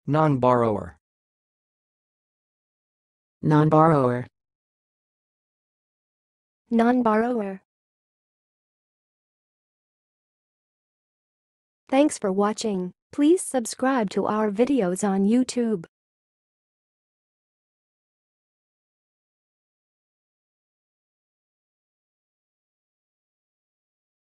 nonborrower, nonborrower, nonborrower. Thanks for watching. Please subscribe to our videos on YouTube.